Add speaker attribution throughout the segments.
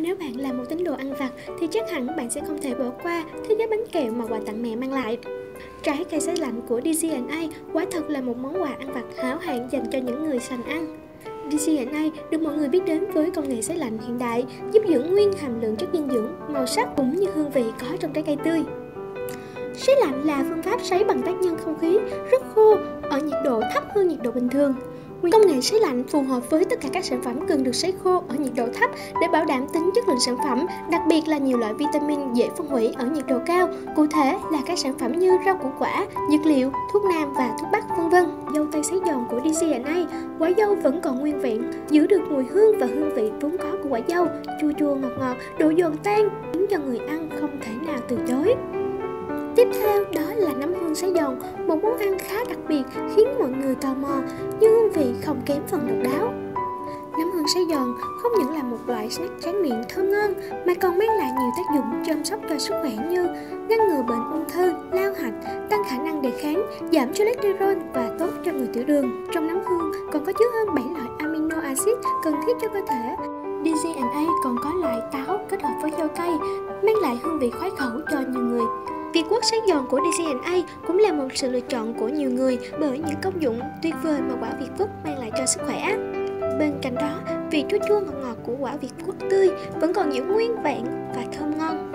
Speaker 1: Nếu bạn là một tín đồ ăn vặt thì chắc hẳn bạn sẽ không thể bỏ qua thế giới bánh kẹo mà quà tặng mẹ mang lại. Trái cây sấy lạnh của DCNA quả thật là một món quà ăn vặt hảo hạng dành cho những người sành ăn. DCNA được mọi người biết đến với công nghệ sấy lạnh hiện đại, giúp giữ nguyên hàm lượng chất dinh dưỡng, màu sắc cũng như hương vị có trong trái cây tươi. Sấy lạnh là phương pháp sấy bằng tác nhân không khí rất khô ở nhiệt độ thấp hơn nhiệt độ bình thường. Công nghệ sấy lạnh phù hợp với tất cả các sản phẩm cần được sấy khô ở nhiệt độ thấp để bảo đảm tính chất lượng sản phẩm, đặc biệt là nhiều loại vitamin dễ phân hủy ở nhiệt độ cao, cụ thể là các sản phẩm như rau củ quả, dược liệu, thuốc nam và thuốc bắc v.v. Dâu tây sấy giòn của DCNA, quả dâu vẫn còn nguyên vẹn, giữ được mùi hương và hương vị vốn có của quả dâu, chua chua ngọt ngọt, độ giòn tan khiến cho người ăn không thể nào từ chối. Tiếp theo đó là nấm hương sấy giòn, một món ăn khá đặc biệt khiến mọi người tò mò nhưng hương vị không kém phần độc đáo. Nấm hương sấy giòn không những là một loại snack tráng miệng thơm ngon mà còn mang lại nhiều tác dụng chăm sóc cho sức khỏe như ngăn ngừa bệnh ung thư, lao hạch, tăng khả năng đề kháng, giảm cholesterol và tốt cho người tiểu đường. Trong nấm hương còn có chứa hơn 7 loại amino acid cần thiết cho cơ thể. DCNA còn có loại táo kết hợp với dâu tây, mang lại hương vị khoái khẩu cho nhiều người. Việt Quất sấy giòn của DCNA cũng là một sự lựa chọn của nhiều người bởi những công dụng tuyệt vời mà quả Việt Quất mang lại cho sức khỏe. Bên cạnh đó, vị chua chua ngọt ngọt của quả Việt Quất tươi vẫn còn giữ nguyên vẹn và thơm ngon.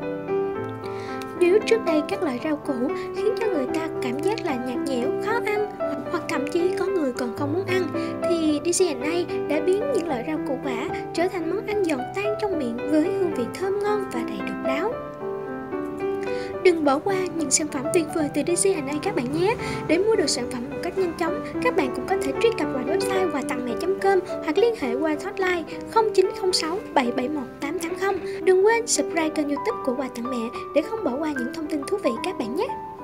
Speaker 1: Nếu trước đây các loại rau củ khiến cho người ta cảm giác là nhạt nhẽo, khó ăn hoặc thậm chí có người còn không muốn ăn, thì DCNA đã biến những loại rau củ quả trở thành món ăn giòn tan trong miệng với hương vị thơm ngon và đầy độc đáo. Đừng bỏ qua những sản phẩm tuyệt vời từ DCNA các bạn nhé. Để mua được sản phẩm một cách nhanh chóng, các bạn cũng có thể truy cập vào website quà tặng mẹ.com hoặc liên hệ qua hotline 0906 771 880. Đừng quên subscribe kênh YouTube của Quà Tặng Mẹ để không bỏ qua những thông tin thú vị các bạn nhé.